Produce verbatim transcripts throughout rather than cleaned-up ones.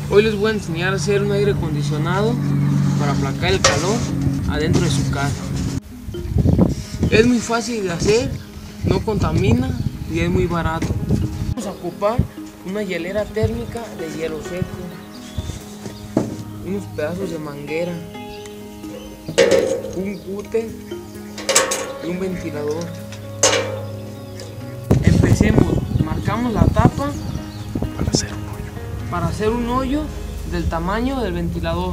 Hoy les voy a enseñar a hacer un aire acondicionado para aplacar el calor adentro de su casa. Es muy fácil de hacer, no contamina y es muy barato. Vamos a ocupar una hielera térmica de hielo seco, unos pedazos de manguera, un cúter y un ventilador. Empecemos, marcamos la tapa para hacer un hoyo. Para hacer un hoyo del tamaño del ventilador.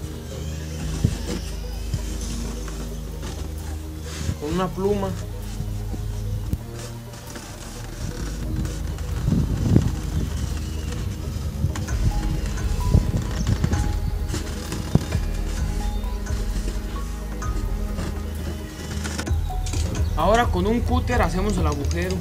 Con una pluma. Ahora con un cúter hacemos el agujero.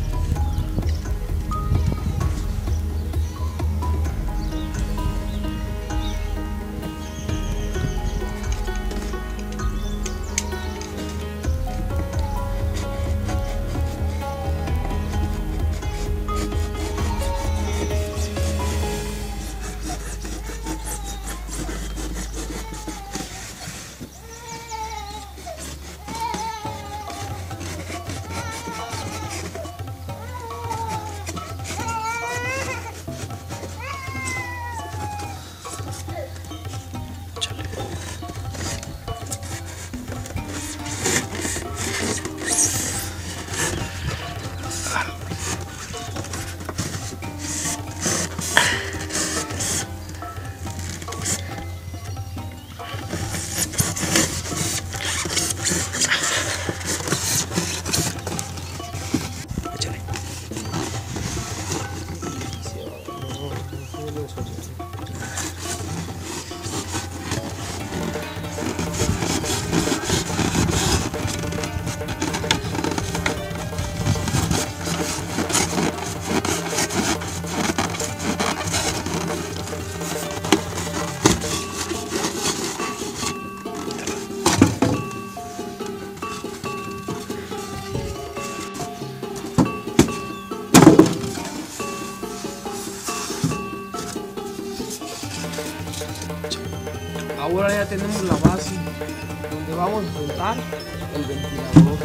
Ahora ya tenemos la base donde vamos a montar el ventilador.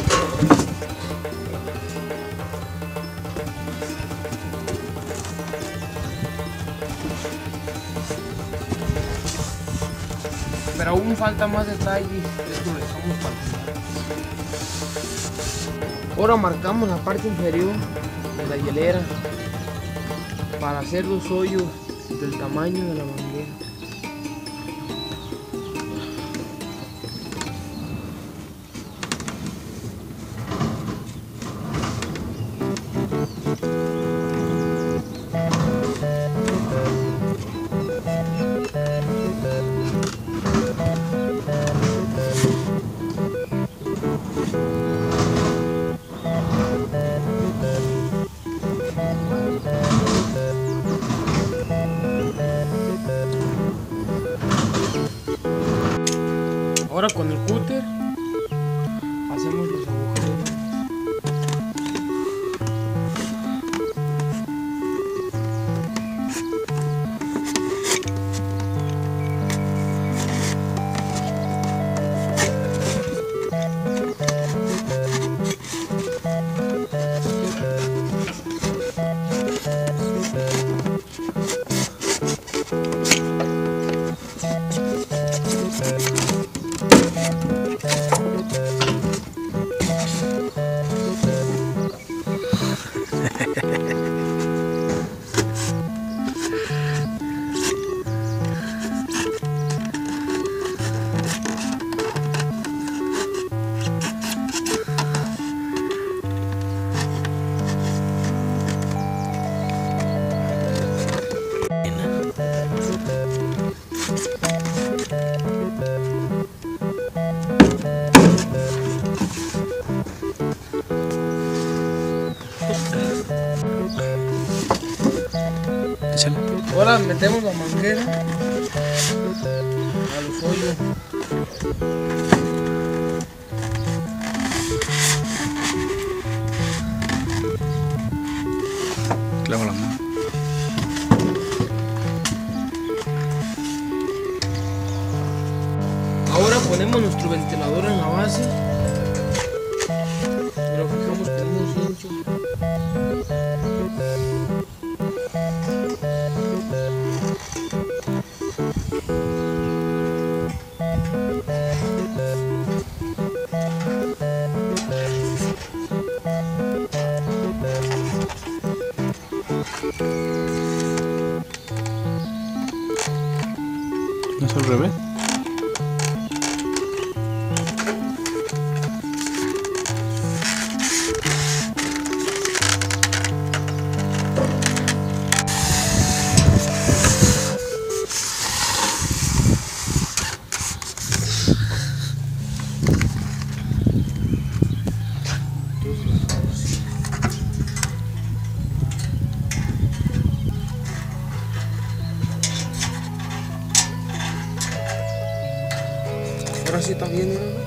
Pero aún falta más detalles, esto lo dejamos para el final. Ahora marcamos la parte inferior de la hielera para hacer los hoyos del tamaño de la manguera. Ahora con el cúter hacemos los agujeros. Ahora metemos la manguera a los hoyos. Clavo la mano. Ponemos nuestro ventilador en la base y lo fijamos con un cincho. ¿No es al revés? Ahora sí está bien, ¿no?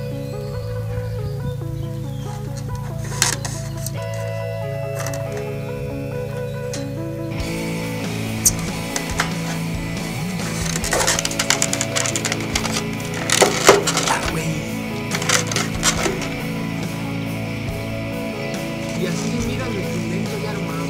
Y así mira nuestro invento ya armado.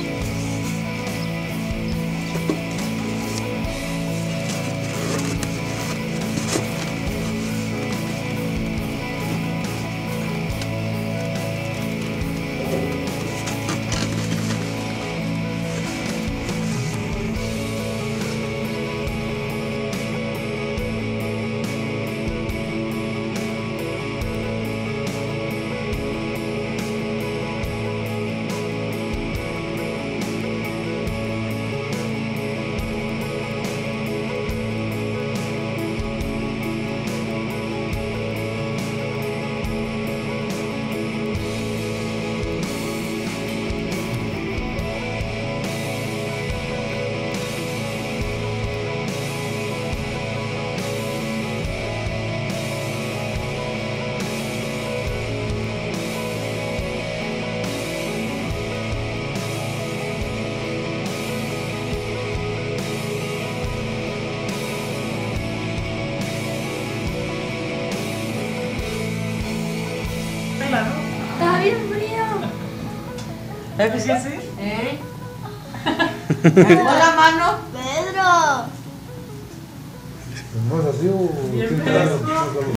Está bien frío. ¿Es que sí así? ¿Eh? Hola, mano. Pedro. ¿No es así o...?